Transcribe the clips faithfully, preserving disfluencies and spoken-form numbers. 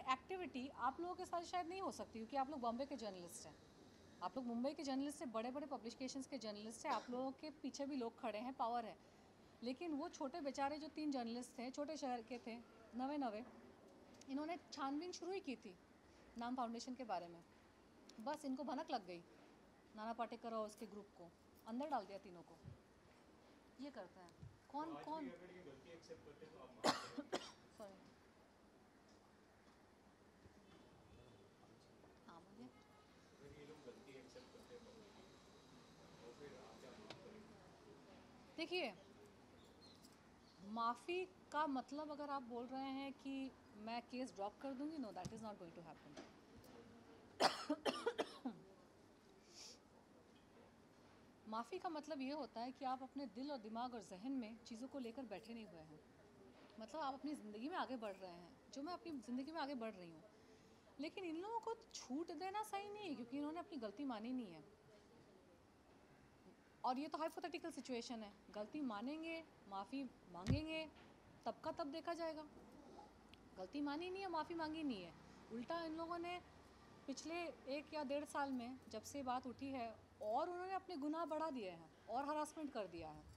Activity आप लोगों के साथ शायद नहीं हो सकती, क्योंकि आप लोग बॉम्बे के जर्नलिस्ट हैं, आप लोग मुंबई के जर्नलिस्ट से, बड़े बड़े पब्लिकेशंस के जर्नलिस्ट हैं, आप लोगों के पीछे भी लोग खड़े हैं, पावर है। लेकिन वो छोटे बेचारे जो तीन जर्नलिस्ट थे, छोटे शहर के थे, नवे नवे, इन्होंने छानबीन शुरू ही की थी नाम फाउंडेशन के बारे में। बस इनको भनक लग गई, नाना पाटेकर और उसके ग्रुप को अंदर डाल दिया तीनों को। ये करते हैं कौन तो कौन अगर ये गलती एक्सेप्ट करते तो आप मानते हो? सॉरी, हाँ बोलिए। अगर ये लोग गलती एक्सेप्ट करते हैं तो फिर आप क्या माफ करेंगे? देखिए, माफ़ी का मतलब अगर आप बोल रहे हैं कि मैं केस ड्रॉप कर दूंगी, no, that is not going to happen. माफ़ी का मतलब ये होता है कि आप अपने दिल और दिमाग और जहन में चीज़ों को लेकर बैठे नहीं हुए हैं, मतलब आप अपनी ज़िंदगी में आगे बढ़ रहे हैं, जो मैं अपनी ज़िंदगी में आगे बढ़ रही हूँ। लेकिन इन लोगों को छूट देना सही नहीं है, क्योंकि इन्होंने अपनी गलती मानी नहीं है। और ये तो हाइपोथेटिकल सिचुएशन है, गलती मानेंगे, माफ़ी मांगेंगे, तब का तब देखा जाएगा। गलती मानी नहीं है, माफ़ी मांगी नहीं है, उल्टा इन लोगों ने पिछले एक या डेढ़ साल में जब से बात उठी है, और उन्होंने अपने गुनाह बढ़ा दिए हैं और हरासमेंट कर दिया है।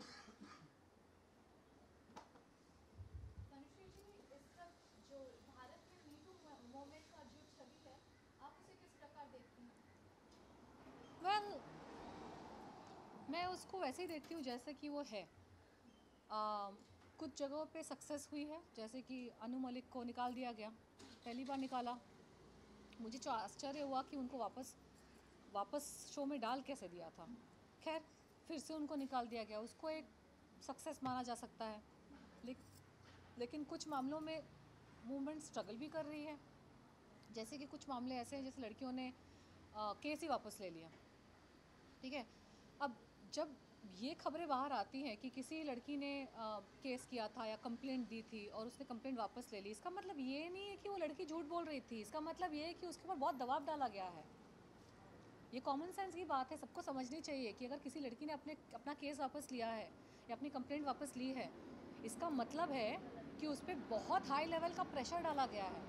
तनुश्री जी, इसका जो भारत में मी टू मूवमेंट का जो छवि है, आप उसे किस प्रकार देखती हैं? वेल well, मैं उसको वैसे ही देखती हूँ जैसे कि वो है। आ, कुछ जगहों पे सक्सेस हुई है, जैसे कि अनु मलिक को निकाल दिया गया, पहली बार निकाला, मुझे जो आश्चर्य हुआ कि उनको वापस वापस शो में डाल कैसे दिया था। खैर, फिर से उनको निकाल दिया गया, उसको एक सक्सेस माना जा सकता है। ले, लेकिन कुछ मामलों में मूवमेंट स्ट्रगल भी कर रही है, जैसे कि कुछ मामले ऐसे हैं जैसे लड़कियों ने आ, केस ही वापस ले लिया। ठीक है, अब जब ये खबरें बाहर आती हैं कि किसी लड़की ने आ, केस किया था या कंप्लेंट दी थी और उसने कंप्लेंट वापस ले ली, इसका मतलब ये नहीं है कि वो लड़की झूठ बोल रही थी, इसका मतलब ये है कि उसके ऊपर बहुत दबाव डाला गया है। ये कॉमन सेंस की बात है, सबको समझनी चाहिए कि अगर किसी लड़की ने अपने अपना केस वापस लिया है या अपनी कंप्लेंट वापस ली है, इसका मतलब है कि उस पर बहुत हाई लेवल का प्रेशर डाला गया है।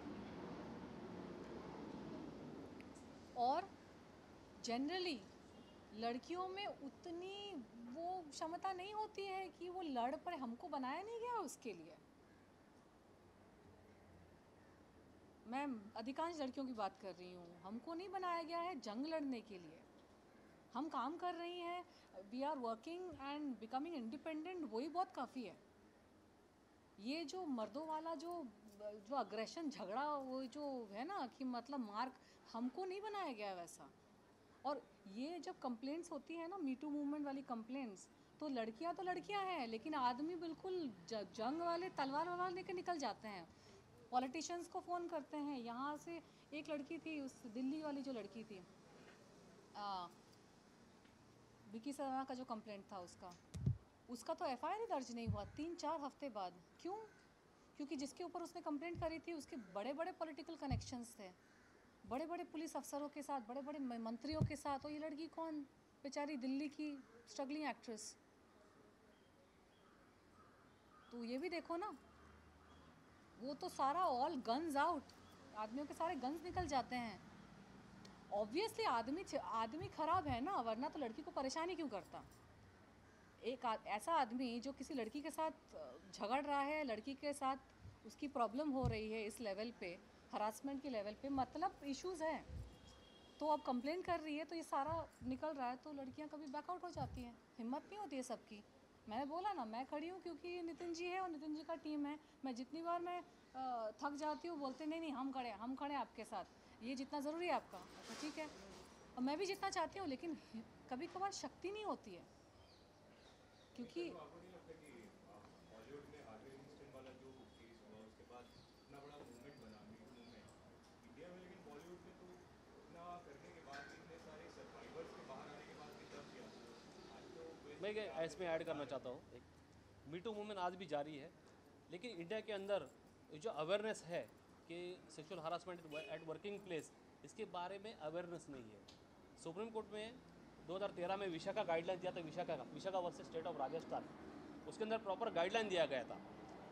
और जनरली लड़कियों में उतनी वो क्षमता नहीं होती है कि वो लड़ पड़े, हमको बनाया नहीं गया उसके लिए। मैं अधिकांश लड़कियों की बात कर रही हूँ, हमको नहीं बनाया गया है जंग लड़ने के लिए। हम काम कर रही हैं, we are working and becoming independent, वही बहुत काफ़ी है। ये जो मर्दों वाला जो जो अग्रेशन, झगड़ा, वो जो है ना कि मतलब मार्क, हमको नहीं बनाया गया है वैसा। और ये जब कंप्लेंट्स होती है ना, मीटू मूवमेंट वाली कंप्लेंट्स, तो लड़कियां तो लड़कियां हैं, लेकिन आदमी बिल्कुल जंग वाले तलवार वलवार लेकर निकल जाते हैं, पॉलिटिशियंस को फ़ोन करते हैं। यहाँ से एक लड़की थी, उस दिल्ली वाली जो लड़की थी, आ, विकी सराना का जो कंप्लेंट था उसका उसका तो एफ आई आर ही दर्ज नहीं हुआ तीन चार हफ्ते बाद। क्यों? क्योंकि जिसके ऊपर उसने कंप्लेंट करी थी उसके बड़े बड़े पॉलिटिकल कनेक्शंस थे, बड़े बड़े पुलिस अफसरों के साथ, बड़े बड़े मंत्रियों के साथ। और ये लड़की कौन, बेचारी दिल्ली की स्ट्रगलिंग एक्ट्रेस। तो ये भी देखो ना, वो तो सारा ऑल गन्स आउट, आदमियों के सारे गन्स निकल जाते हैं। ऑब्वियसली आदमी आदमी खराब है ना, वरना तो लड़की को परेशानी क्यों करता। एक आ, ऐसा आदमी जो किसी लड़की के साथ झगड़ रहा है, लड़की के साथ उसकी प्रॉब्लम हो रही है इस लेवल पे, हरासमेंट के लेवल पे, मतलब इश्यूज़ हैं, तो अब कंप्लेन कर रही है, तो ये सारा निकल रहा है, तो लड़कियां कभी बैकआउट हो जाती हैं, हिम्मत नहीं होती है सबकी। मैंने बोला ना, मैं खड़ी हूँ क्योंकि नितिन जी है और नितिन जी का टीम है। मैं जितनी बार मैं थक जाती हूँ, बोलते नहीं नहीं हम खड़े हम खड़े आपके साथ, ये जितना ज़रूरी है आपका, तो ठीक है, और मैं भी जितना चाहती हूँ, लेकिन कभी कभार शक्ति नहीं होती है, क्योंकि आपको नहीं लगता कि हॉलीवुड में हार्वे विंस्टीन वाला जो केस हुआ उसके बाद इतना बड़ा मूवमेंट बना, मीटू मूवमेंट इंडिया में, लेकिन बॉलीवुड में तो इतना करने के बाद भी, इतने सारे सर्वाइवर्स के बाहर आने के बाद भी तब किया। आज तो मैं इसमें ऐड करना चाहता हूँ, एक मीटू मूवमेंट आज भी जारी है, लेकिन इंडिया के अंदर जो अवेयरनेस है कि sexual harassment at working place, इसके बारे में अवेयरनेस नहीं है। सुप्रीम कोर्ट में दो हज़ार तेरह में विशाखा गाइडलाइन दिया था, विशाखा का Vishakha versus state of Rajasthan, उसके अंदर प्रॉपर गाइडलाइन दिया गया था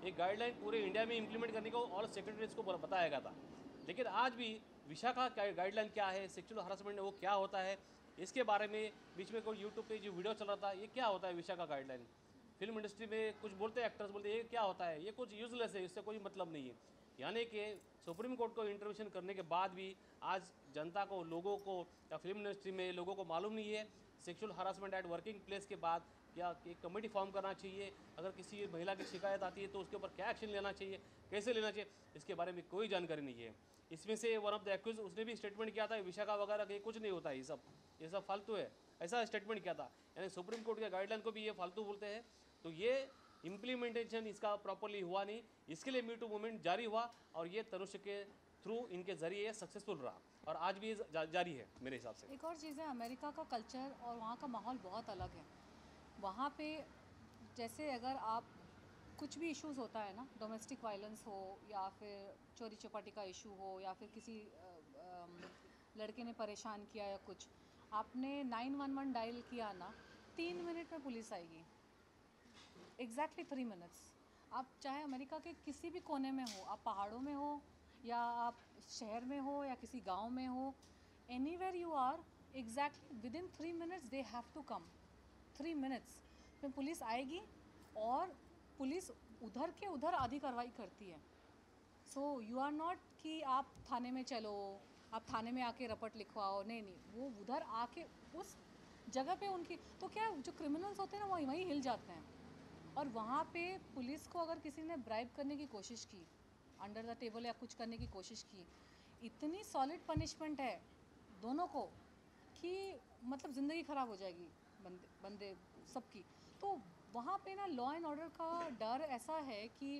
एक गाइडलाइन पूरे इंडिया में इम्प्लीमेंट करने को ऑल सेक्रेटरीज को बताया गया था। लेकिन आज भी विशाखा गाइडलाइन क्या है, सेक्सुअल हरासमेंट वो क्या होता है, इसके बारे में बीच में कोई यूट्यूब पे जो वीडियो चल रहा था, ये क्या होता है विशाखा गाइडलाइन। फिल्म इंडस्ट्री में कुछ बोलते हैं, एक्टर्स बोलते हैं ये क्या होता है, ये कुछ यूजलेस है, इससे कोई मतलब नहीं है। यानी कि सुप्रीम कोर्ट को इंटरवेंशन करने के बाद भी आज जनता को, लोगों को या फिल्म इंडस्ट्री में लोगों को मालूम नहीं है sexual harassment at working place के बाद क्या एक कमेटी फॉर्म करना चाहिए, अगर किसी महिला की शिकायत आती है तो उसके ऊपर क्या एक्शन लेना चाहिए, कैसे लेना चाहिए, इसके बारे में कोई जानकारी नहीं है। इसमें से वन ऑफ द एक्यूज उसने भी स्टेटमेंट किया था विशाखा वगैरह के कुछ नहीं होता है, ये सब ये सब फालतू है, ऐसा स्टेटमेंट किया था। यानी सुप्रीम कोर्ट के गाइडलाइन को भी ये फालतू बोलते हैं। तो ये इम्प्लीमेंटेशन इसका प्रॉपरली हुआ नहीं, इसके लिए मी टू मूवमेंट जारी हुआ और ये तनुष्य के थ्रू इनके ज़रिए सक्सेसफुल रहा और आज भी ये जा, जारी है मेरे हिसाब से। एक और चीज़ है, अमेरिका का कल्चर और वहाँ का माहौल बहुत अलग है। वहाँ पे जैसे अगर आप कुछ भी इश्यूज़ होता है ना, डोमेस्टिक वायलेंस हो या फिर चोरी चपाटी का इशू हो या फिर किसी अ, अम, लड़के ने परेशान किया या कुछ, आपने नाइन वन वन डायल किया ना, तीन मिनट में पुलिस आएगी, एग्जैक्टली थ्री मिनट्स। आप चाहे अमेरिका के किसी भी कोने में हो, आप पहाड़ों में हो या आप शहर में हो या किसी गांव में हो, anywhere you are, exactly within three minutes they have to come. Three minutes में पुलिस आएगी और पुलिस उधर के उधर आधी कार्रवाई करती है। सो यू आर नॉट कि आप थाने में चलो, आप थाने में आके रपट लिखवाओ, नहीं नहीं, वो उधर आके उस जगह पे उनकी, तो क्या जो क्रिमिनल्स होते हैं ना वहीं वहीं हिल जाते हैं। और वहाँ पे पुलिस को अगर किसी ने ब्राइब करने की कोशिश की, अंडर द टेबल या कुछ करने की कोशिश की, इतनी सॉलिड पनिशमेंट है दोनों को कि मतलब ज़िंदगी ख़राब हो जाएगी बंदे बंदे सबकी। तो वहाँ पे ना लॉ एंड ऑर्डर का डर ऐसा है कि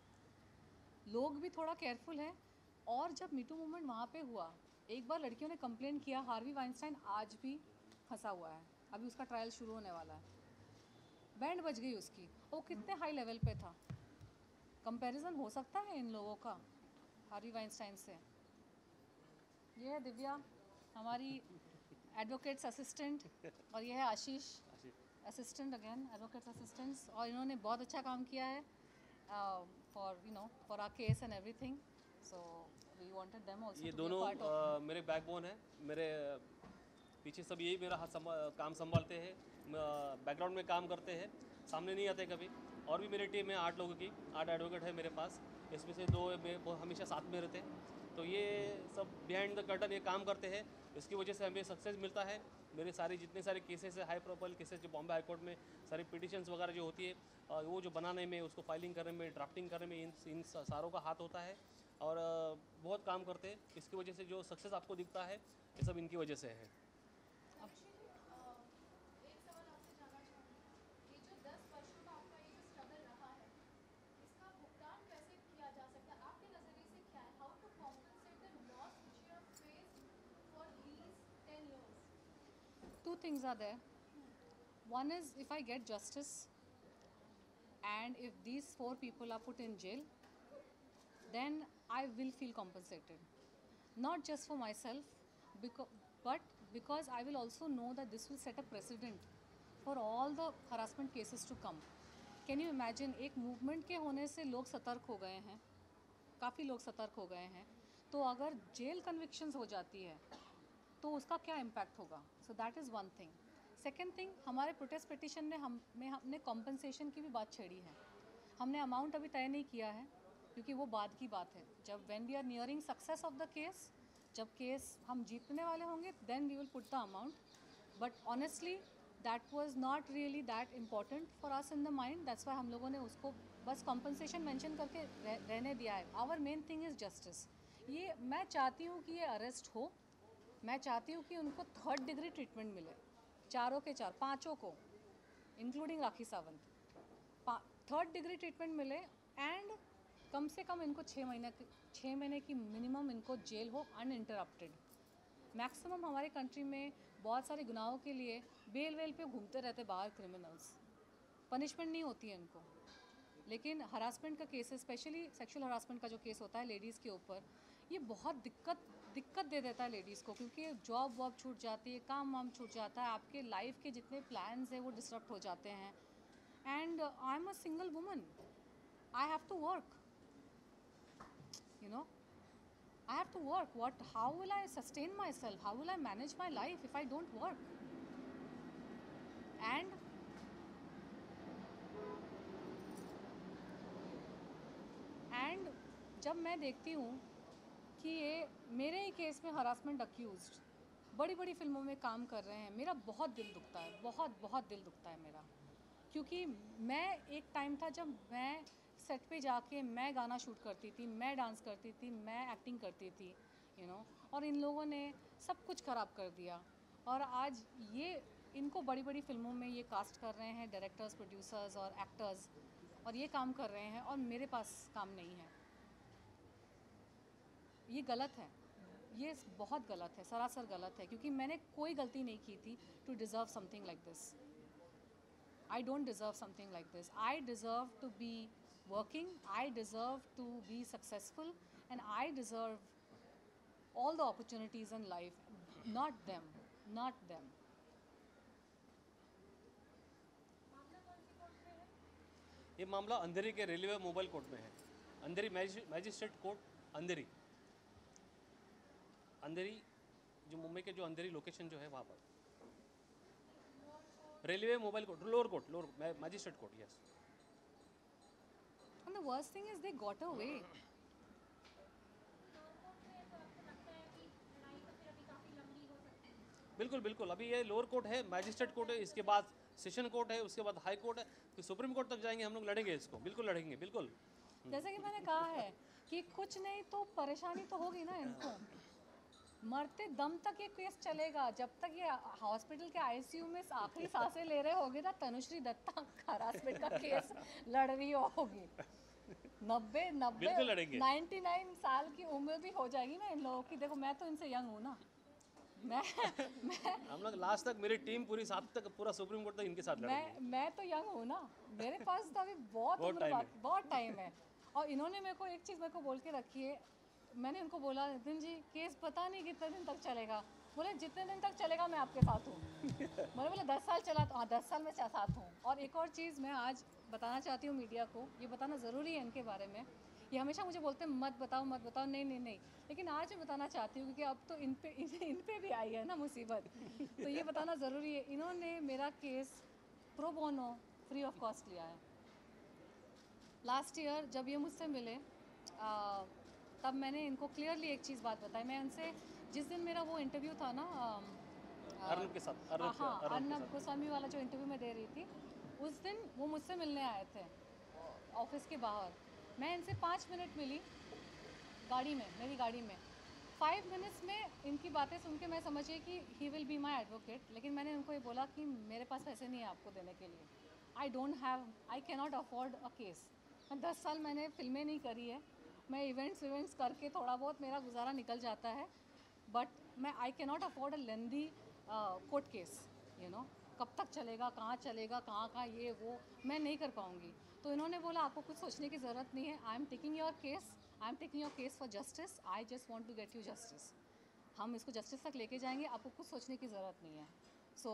लोग भी थोड़ा केयरफुल हैं। और जब मीटू मूवमेंट वहाँ पे हुआ, एक बार लड़कियों ने कंप्लेन किया, हार्वी वाइनस्टाइन आज भी फंसा हुआ है, अभी उसका ट्रायल शुरू होने वाला है, बैंड बज गई उसकी। वो कितने हाई लेवल पे था, कंपैरिजन हो सकता है इन लोगों का हार्वी वाइनस्टाइन से। ये है दिव्या हमारी एडवोकेट्स असिस्टेंट और ये है Ashish assistant, again advocates assistants, और इन्होंने बहुत अच्छा काम किया है for you know for our case and everything. So we wanted them also ये टू बी दोनों अ पार्ट ऑफ। अ, मेरे बैकबोन है, मेरे पीछे सब यही मेरा हाथ संभा काम संभालते हैं, बैकग्राउंड में काम करते हैं, सामने नहीं आते कभी। और भी मेरी टीम है आठ लोगों की, आठ एडवोकेट है मेरे पास, इसमें से दो में वो हमेशा साथ में रहते हैं। तो ये सब बिहाइंड द कर्टन ये काम करते हैं, इसकी वजह से हमें सक्सेस मिलता है। मेरे सारे जितने सारे केसेस है, हाई प्रोफाइल केसेस जो बॉम्बे हाई कोर्ट में सारी पिटिशन्स वगैरह जो होती है, अ, वो जो बनाने में, उसको फाइलिंग करने में, ड्राफ्टिंग करने में इन इन सारों का हाथ होता है और अ, बहुत काम करते हैं। इसकी वजह से जो सक्सेस आपको दिखता है ये सब इनकी वजह से है। एक्चुअली एक सवाल आपसे जानना चाहूँगी, ये जो दस वर्षों का आपका ये जो स्ट्रगल रहा है, इसका भुगतान कैसे किया जा सकता है? आपके नज़रिए से क्या है? How to compensate the loss which you have faced for these ten years? Two things are there. One is if I get justice and if these four people are put in jail, then I will feel compensated. Not just for myself, because, but because I will also know that this will set a precedent for all the harassment cases to come. Can you imagine, एक movement के होने से लोग सतर्क हो गए हैं, काफ़ी लोग सतर्क हो गए हैं, तो अगर जेल कन्विक्शंस हो जाती है तो उसका क्या इम्पैक्ट होगा। So that is one thing. Second thing, हमारे प्रोटेस्ट पिटिशन ने हम में हमने कॉम्पनसेशन की भी बात छेड़ी है। हमने अमाउंट अभी तय नहीं किया है क्योंकि वो बाद की बात है। जब when we are nearing success of the case, जब केस हम जीतने वाले होंगे, then we will put the amount. But honestly that was not really that important for us in the mind, that's why हम लोगों ने उसको बस कॉम्पनसेशन मेंशन करके रह, रहने दिया है। Our main thing is justice. ये मैं चाहती हूँ कि ये अरेस्ट हो, मैं चाहती हूँ कि उनको थर्ड डिग्री ट्रीटमेंट मिले, चारों के चार, पांचों को, including Rakhi Sawant, third degree treatment मिले एंड कम से कम इनको छः महीने की छः महीने की मिनिमम इनको जेल हो अनइंटरप्टेड। मैक्सिमम हमारे कंट्री में बहुत सारे गुनाहों के लिए बेल वेल पे घूमते रहते बाहर क्रिमिनल्स, पनिशमेंट नहीं होती है इनको। लेकिन हरासमेंट का केस, स्पेशली सेक्सुअल हरासमेंट का जो केस होता है लेडीज़ के ऊपर, ये बहुत दिक्कत दिक्कत दे देता है लेडीज़ को, क्योंकि जॉब वॉब छूट जाती है, काम वाम छूट जाता है, आपके लाइफ के जितने प्लान्स हैं वो डिस्टर्ब हो जाते हैं। And I am a single woman, I have to work. You know, I have to work. What? How will I sustain myself? How will I manage my life if I don't work? And and जब मैं देखती हूँ कि ये मेरे ही case में harassment accused बड़ी बड़ी फिल्मों में काम कर रहे हैं, मेरा बहुत दिल दुखता है, बहुत बहुत दिल दुखता है मेरा। क्योंकि मैं एक टाइम था जब मैं सेट पे जाके मैं गाना शूट करती थी, मैं डांस करती थी, मैं एक्टिंग करती थी, यू you नो know, और इन लोगों ने सब कुछ ख़राब कर दिया। और आज ये इनको बड़ी बड़ी फिल्मों में ये कास्ट कर रहे हैं, डायरेक्टर्स, प्रोड्यूसर्स और एक्टर्स, और ये काम कर रहे हैं और मेरे पास काम नहीं है। ये गलत है, ये बहुत गलत है, सरासर गलत है, क्योंकि मैंने कोई गलती नहीं की थी to deserve something like this. I don't deserve something like this. I deserve to be working, I deserve to be successful, and I deserve all the opportunities in life, not them, not them. ये मामला अंधेरी के railway mobile court में है। अंधेरी magistrate court अंधेरी, अंधेरी जो मुंबई के जो अंधेरी location जो है वहाँ पर railway mobile court, lower court, lower magistrate court, yes. And the worst thing is they got away. बिल्कुल बिल्कुल, अभी ये लोअर कोर्ट है, मैजिस्ट्रेट कोर्ट है, इसके बाद सेशन कोर्ट है, उसके बाद हाई कोर्ट है, फिर सुप्रीम कोर्ट तक जाएंगे। हम लोग लड़ेंगे इसको, बिल्कुल लड़ेंगे, बिल्कुल। जैसे कि मैंने कहा है कि कुछ नहीं तो परेशानी तो होगी ना इनको, मरते दम तक ये केस चलेगा। जब तक ये हॉस्पिटल के आईसीयू में आखिरी सांसें ले रहे होंगे ना, तनुश्री दत्ता हरासमेंट का केस लड़ रही होगी। नब्बे नब्बे नाइन्टी नाइन साल की उम्र भी हो जाएगी ना इन लोगों की। देखो मैं तो इनसे यंग हूँ ना, मैं मैं हम लोग लास्ट तक, मेरी टीम पूरी साथ तक, पूरा सुप्रीम कोर्ट तक इनके साथ लड़ेंगे। मैं मैं तो यंग हूँ ना, मेरे पास तो अभी बहुत बहुत उम्र टाइम बाकी, बहुत टाइम है। और इन्होंने मेरे को एक चीज़ मेरे को बोल के रखी है, मैंने उनको बोला नितिन जी केस पता नहीं कितने दिन तक चलेगा। बोले जितने दिन तक चलेगा मैं आपके साथ हूँ। मैंने बोला दस साल चला तो हाँ दस साल मैं साथ हूँ। और एक और चीज़ मैं आज बताना चाहती हूँ मीडिया को, ये बताना ज़रूरी है इनके बारे में। ये हमेशा मुझे बोलते हैं मत बताओ मत बताओ, नहीं नहीं नहीं, लेकिन आज मैं बताना चाहती हूँ क्योंकि अब तो इन पे इन, इन पे भी आई है ना मुसीबत, तो ये बताना ज़रूरी है। इन्होंने मेरा case pro bono free of cost लिया है। लास्ट ईयर जब ये मुझसे मिले आ, तब मैंने इनको क्लियरली एक चीज़ बात बताई। मैं उनसे जिस दिन मेरा वो इंटरव्यू था ना अर्नब के साथ, अर्नब हाँ अर्नब गोस्वामी वाला जो इंटरव्यू मैं दे रही थी, उस दिन वो मुझसे मिलने आए थे ऑफिस के बाहर। मैं इनसे पाँच मिनट मिली गाड़ी में, मेरी गाड़ी में। फाइव मिनट्स में इनकी बातें सुन के मैं समझी कि he will be my advocate, लेकिन मैंने उनको ये बोला कि मेरे पास पैसे नहीं है आपको देने के लिए। I don't have, I cannot afford a case. मैं दस साल मैंने फिल्में नहीं करी है, मैं इवेंट्स इवेंट्स करके थोड़ा बहुत मेरा गुजारा निकल जाता है, बट मैं I cannot afford a lengthy court case, you know. कब तक चलेगा, कहाँ चलेगा, कहाँ कहाँ ये वो मैं नहीं कर पाऊँगी। तो इन्होंने बोला आपको कुछ सोचने की ज़रूरत नहीं है, I am taking your case, I am taking your case for justice, I just want to get you justice. हम इसको जस्टिस तक लेके जाएंगे, आपको कुछ सोचने की ज़रूरत नहीं है। सो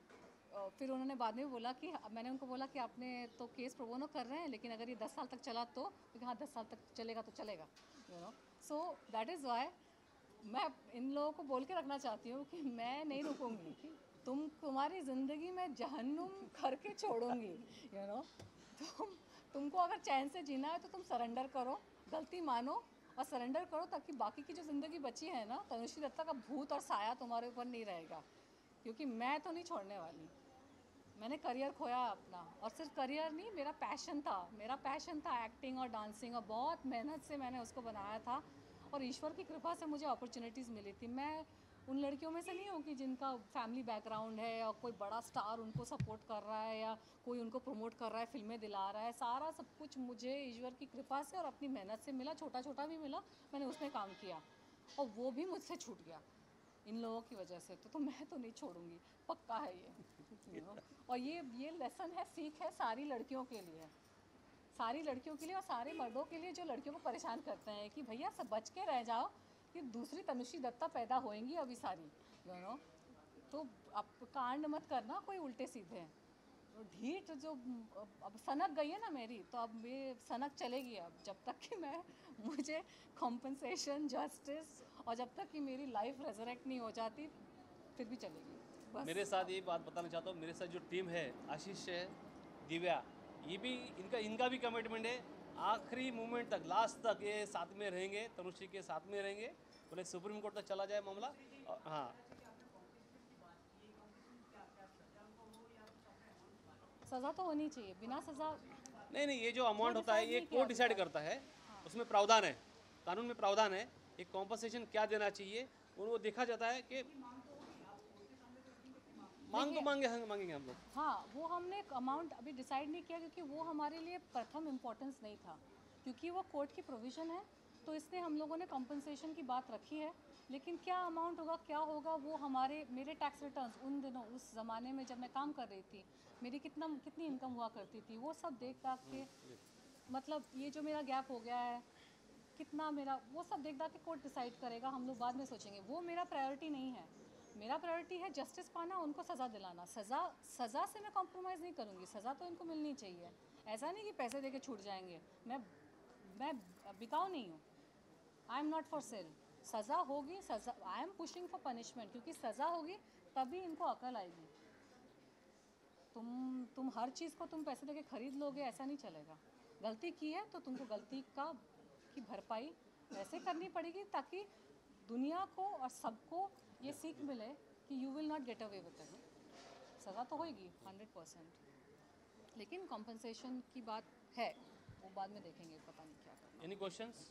so, फिर उन्होंने बाद में बोला कि मैंने उनको बोला कि आपने तो केस प्रोबोनो कर रहे हैं, लेकिन अगर ये दस साल तक चला तो, क्योंकि हाँ दस साल तक चलेगा तो चलेगा, you know. So that is why मैं इन लोगों को बोल के रखना चाहती हूँ कि मैं नहीं रुकूँगी, तुम तुम्हारी ज़िंदगी में जहन्नुम करके छोड़ूंगी, यू नो। तुम तुमको अगर चैन से जीना है तो तुम सरेंडर करो, गलती मानो और सरेंडर करो, ताकि बाकी की जो ज़िंदगी बची है ना, तनुश्री दत्ता का भूत और साया तुम्हारे ऊपर नहीं रहेगा। क्योंकि मैं तो नहीं छोड़ने वाली। मैंने करियर खोया अपना, और सिर्फ करियर नहीं, मेरा पैशन था, मेरा पैशन था एक्टिंग और डांसिंग, और बहुत मेहनत से मैंने उसको बनाया था, और ईश्वर की कृपा से मुझे अपॉर्चुनिटीज़ मिली थी। मैं उन लड़कियों में से नहीं हूँ कि जिनका फैमिली बैकग्राउंड है और कोई बड़ा स्टार उनको सपोर्ट कर रहा है या कोई उनको प्रमोट कर रहा है, फिल्में दिला रहा है। सारा सब कुछ मुझे ईश्वर की कृपा से और अपनी मेहनत से मिला, छोटा छोटा भी मिला, मैंने उसमें काम किया, और वो भी मुझसे छूट गया इन लोगों की वजह से। तो, तो मैं तो नहीं छोड़ूंगी, पक्का है ये, यू नो। और ये ये लेसन है, सीख है सारी लड़कियों के लिए, सारी लड़कियों के लिए और सारे मर्दों के लिए जो लड़कियों को परेशान करते हैं कि भैया सब बच के रह जाओ कि दूसरी तनुश्री दत्ता पैदा होएंगी अभी सारी, यू नो। तो अब कांड मत करना कोई उल्टे सीधे, ढीठ जो अब सनक गई है ना मेरी, तो अब ये सनक चलेगी अब, जब तक कि मैं मुझे कॉम्पनसेशन, जस्टिस, और जब तक कि मेरी लाइफ रेजरेक्ट नहीं हो जाती फिर भी चलेगी बस। मेरे साथ ये बात बताना चाहता हूँ, मेरे साथ जो टीम है, आशीष है, दिव्या, ये भी इनका इनका भी कमिटमेंट है आखिरी मोमेंट तक, लास्ट तक ये साथ में रहेंगे, तनुश्री के साथ में रहेंगे, बोले सुप्रीम कोर्ट तक चला जाए मामला। हाँ, सज़ा तो होनी चाहिए, बिना सज़ा नहीं नहीं, ये जो अमाउंट होता है ये कोर्ट डिसाइड करता है, उसमें प्रावधान है, कानून में प्रावधान है, एक कॉम्पनसेशन क्या देना चाहिए वो देखा जाता है कि मांग तो मांगे मांगेंगे हम लोग। हाँ, वो हमने अमाउंट अभी डिसाइड नहीं किया क्योंकि वो हमारे लिए प्रथम इम्पोर्टेंस नहीं था, क्योंकि वो कोर्ट की प्रोविज़न है, तो इसलिए हम लोगों ने कॉम्पनसेशन की बात रखी है। लेकिन क्या अमाउंट होगा, क्या होगा, वो हमारे मेरे टैक्स रिटर्न्स उन दिनों, उस ज़माने में जब मैं काम कर रही थी, मेरी कितना कितनी इनकम हुआ करती थी, वो सब देख दाख के, मतलब ये जो मेरा गैप हो गया है कितना मेरा, वो सब देख दाख के कोर्ट डिसाइड करेगा, हम लोग बाद में सोचेंगे। वो मेरा प्रायोरिटी नहीं है, मेरा प्रायोरिटी है जस्टिस पाना, उनको सज़ा दिलाना। सज़ा सज़ा से मैं कॉम्प्रोमाइज़ नहीं करूँगी, सज़ा तो इनको मिलनी चाहिए। ऐसा नहीं कि पैसे दे के छूट जाएंगे, मैं मैं बिकाऊ नहीं हूँ, I am not for sale. सज़ा होगी, सज़ा, I am pushing for punishment, क्योंकि सज़ा होगी तभी इनको अकल आएगी। तुम तुम हर चीज़ को तुम पैसे देके खरीद लोगे, ऐसा नहीं चलेगा। गलती की है तो तुमको गलती का की भरपाई वैसे करनी पड़ेगी ताकि दुनिया को और सबको ये सीख मिले कि you will not get away with it. सज़ा तो होएगी हंड्रेड परसेंट, लेकिन कॉम्पनसेशन की बात है, वो बाद में देखेंगे, पता नहीं क्या करना। Any questions?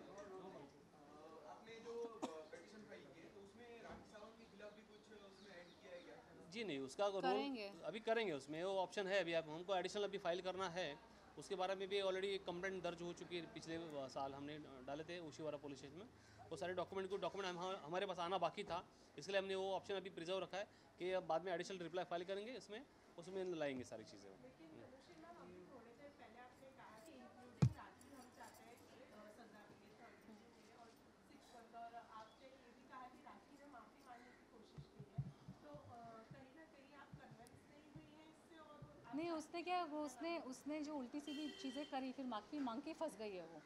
आपने जो पिटीशन फाइल की है तो उसमें राखी सावंत के खिलाफ भी कुछ उसमें ऐड किया है क्या? जी नहीं, उसका रोल करेंगे। अभी करेंगे, उसमें वो ऑप्शन है, अभी आप हमको एडिशनल अभी फाइल करना है, उसके बारे में भी ऑलरेडी कंप्लेंट दर्ज हो चुकी है, पिछले साल हमने डाले थे ओशीवारा पुलिस स्टेशन में। वो सारे डॉक्यूमेंट को डॉक्यूमेंट हम हमारे पास आना बाकी था, इसलिए हमने वो ऑप्शन अभी प्रिजर्व रखा है कि अब बाद में एडिशनल रिप्लाई फाइल करेंगे, इसमें उसमें लाएंगे सारी चीज़ें। नहीं, उसने क्या, वो उसने उसने जो उल्टी सीधी चीज़ें करी, फिर माफ़ी मांग के फंस गई है वो।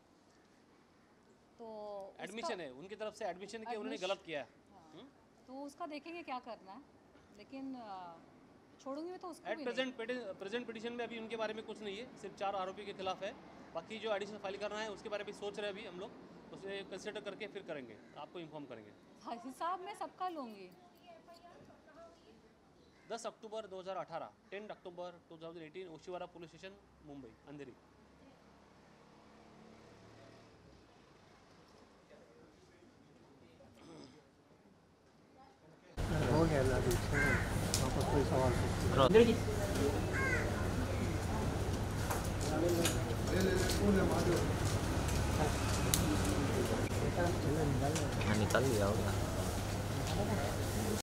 तो एडमिशन है उनकी तरफ से, एडमिशन के उन्होंने गलत किया है। हाँ, तो उसका देखेंगे क्या करना है, लेकिन छोड़ूंगी मैं तो उसको एट भी प्रेजेंट प्रेजेंट पिटीशन में अभी उनके बारे में कुछ नहीं है, सिर्फ चार आरोपी के खिलाफ है, बाकी जो एडिशनल फाइल करना है उसके बारे में सोच रहे हैं अभी हम लोग, उसे कंसिडर करके फिर करेंगे, आपको इन्फॉर्म करेंगे। नहीं। हिसाब में सबका लूँगी। दस अक्टूबर दो हज़ार अठारह, टेन अक्टूबर दो हज़ार अठारह, ओशीवारा पुलिस स्टेशन, मुंबई, अंधेरी। हो गया लालू, वापस कोई सवाल पूछिए। हाँ, निकाल लिया होगा।